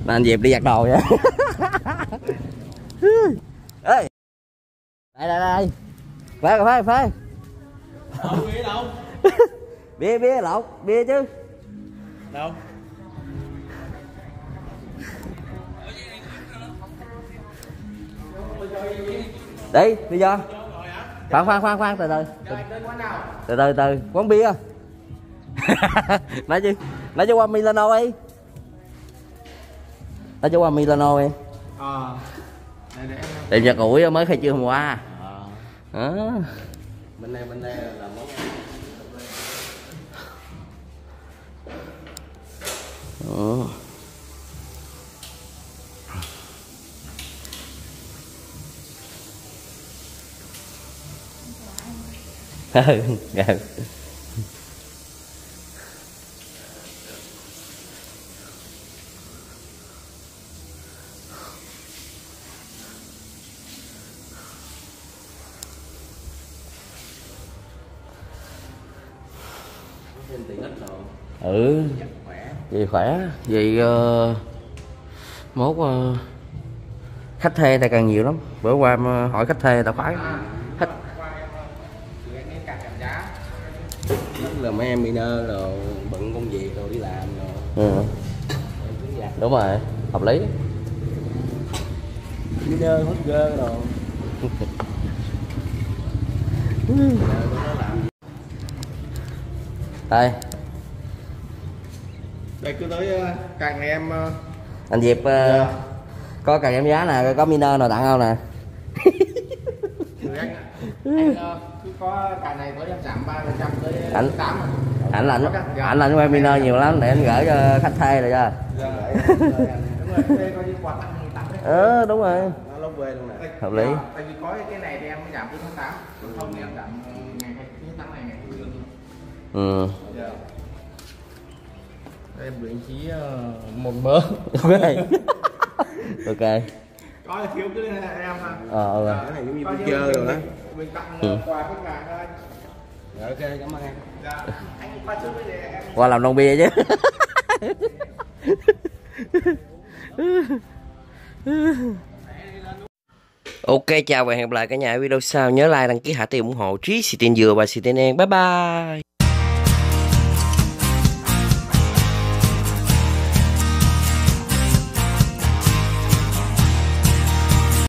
anh Diệp đi giặt đồ vậy. Ê, đây phê bia đâu? bia lộn bia chứ Đâu? đi đi vô. Khoan từ quán bia. nói cho qua Milano đi. Nói cho qua Milano đi. Tìm giặt ủi mới khai trương hôm qua. Bên đây là món tiện ích đồ. Vì khỏe vì mốt khách thuê ta càng nhiều lắm. Bữa qua hỏi khách thuê tao khoái khách là mấy em miner rồi bận công việc rồi đi làm rồi. Đúng rồi, hợp lý. Miner hết gơ rồi. Đây cứ tới càng này em anh Diệp có càng em giá nè, có miner nào tặng không nè. anh cứ có càng này có em giảm 3% tới 8. Anh là quen miner nhiều lắm để anh gửi cho khách thuê rồi cho. Đúng rồi. Hợp lý. Tại vì có cái này thì em giảm tới tháng 8, còn không thì em giảm ngày thứ tháng này ngày thứ lương. Em gửi anh Chí một mớ. Ok. Có là thiếu cứ liên hệ em ha. Cái này giống như vui chơi rồi đó. Mình tặng quà khách hàng thôi. Rồi ok, cảm ơn em. Dạ. Anh qua trước với em. Qua làm nông bia chứ. Ok, chào và hẹn gặp lại cả nhà ở video sau. Nhớ like, đăng ký, hạ tiền ủng hộ Trí, Xì Tin Dừa và Xì Tin Đen. Bye bye.